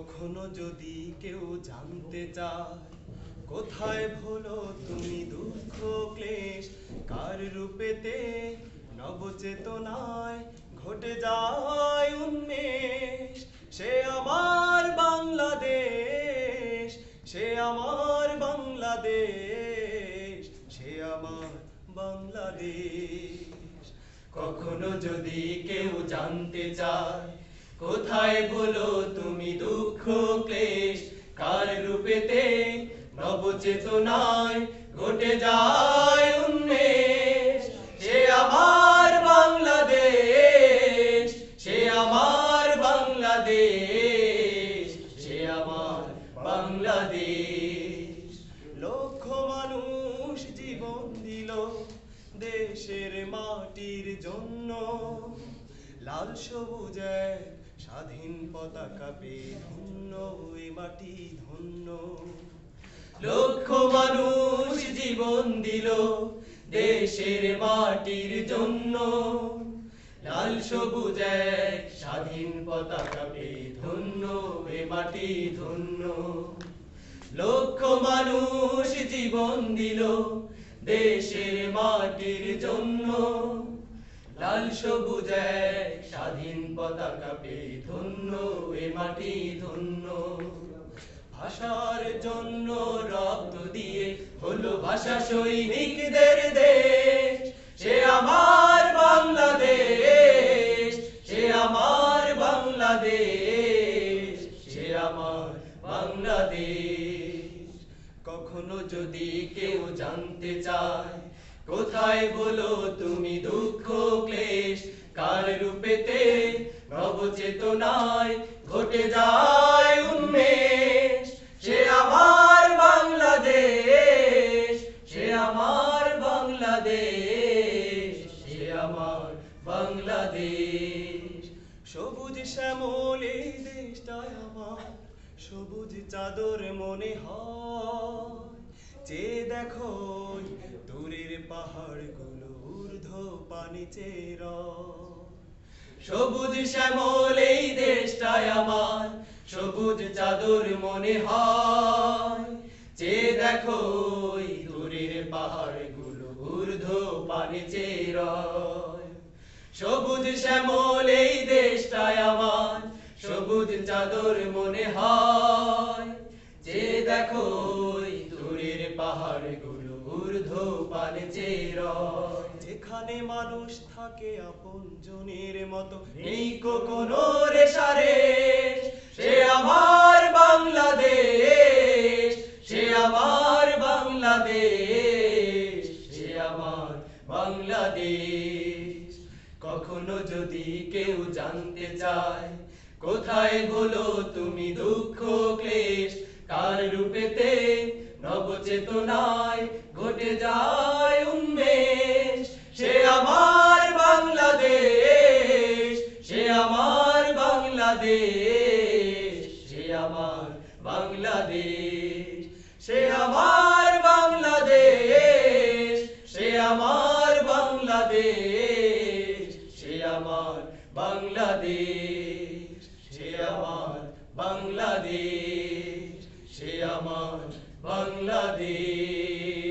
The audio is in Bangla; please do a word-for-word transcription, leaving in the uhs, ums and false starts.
কখনো যদি কেউ জানতে চায় কোথায় ভুলো তুমি দুঃখ ক্লেশ কার রূপেতে নবচেতনায় ঘটে যায় উন্মেষ সে আমার বাংলাদেশ সে আমার বাংলাদেশ সে আমার বাংলাদেশ কখনো যদি কেউ জানতে চায় কোথায় ভুলো তুমি দুঃখ ক্লেশ কার রূপেতে নবচেতনায় ঘটে যায় উন্মেষ সে আমার বাংলাদেশ সে আমার বাংলাদেশ সে আমার বাংলাদেশ লক্ষ মানুষ জীবন দিল দেশের মাটির জন্য লাল সবুজ এক স্বাধীন পতাকা পেয়ে ধন্য এ মাটি ধন্য লক্ষ মানুষ জীবন দিল দেশের মাটির জন্য লাল সবুজ এক স্বাধীন পতাকা পেয়ে ধন্য এ মাটি ধন্য লক্ষ মানুষ জীবন দিল দেশের মাটির জন্য লাল সবুজ এক স্বাধীন পতাকা পেয়ে ধন্য এ মাটি ধন্য ভাষার জন্য রক্ত দিয়ে হলো ভাষা সৈনিকদের দেশ সে আমার বাংলাদেশ সে আমার বাংলাদেশ সে আমার বাংলাদেশ কখনো যদি কেউ জানতে চায় কোথায় বলো তুমি দুঃখ ক্লেশ কার রূপেতে নবচেতনায় ঘটে যায় উন্মেষ সে আমার বাংলাদেশ সে আমার বাংলাদেশ সে আমার বাংলাদেশ সবুজ শ্যামল এই দেশটায় আমার সবুজ চাদর মনে হয় যে দেখো দূরের পাহাড়গুলো ঊর্ধ্ব পানি চের সবুজ শ্যামল এই দেশটায় আমার সবুজ চাদর মনে হয় যে দেখো দূরের পাহাড়গুলো ঊর্ধ্ব পানি চের সবুজ শ্যামল এই দেশটায় আমার সবুজ চাদর মনে হয় যে দেখো দূরের পাহাড়গুলো ঊর্ধ্ব পানে চের যেখানে মানুষ থাকে আপন জনের মতো নেই কোনো রেশারেশ সে আমার বাংলাদেশ সে আমার বাংলাদেশ সে আমার বাংলাদেশ কখনো যদি কেউ জানতে চায় কোথায় বলো তুমি দুঃখ ক্লেশ কার রূপেতে নবচেতনায় ঘটে যায় উন্মেষ সে আমার বাংলাদেশ সে আমার বাংলাদেশ সে আমার বাংলাদেশ সে আমার বাংলাদেশ সে আমার বাংলাদেশ সে আমার বাংলাদেশ সে আমার বাংলাদেশ সে আমার বাংলাদেশ।